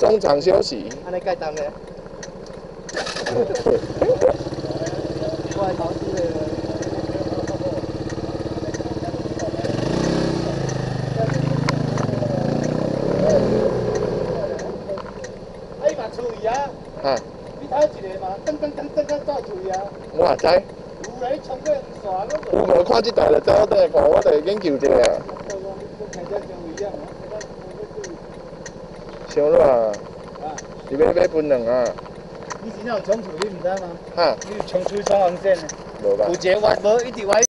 中场休息。 安尼盖当的。我来投资的。哎嘛注意啊！ 哈。 你头一个嘛，噔到注意啊！ 我也知。 有来冲过线咯。 我无看这台就走倒看，我就研究一下。伤热啊！你要分两啊？ 你真正有冲出去，唔知吗？ 哈？ 你冲出双黄线的。 无吧？ 有一个弯无一直弯。